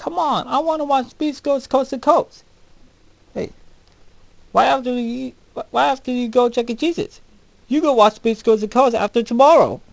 come on, I want to watch Beast Goes Coast to Coast. Hey, why after you go check E. Jesus? You go watch Beast Goes to Coast after tomorrow.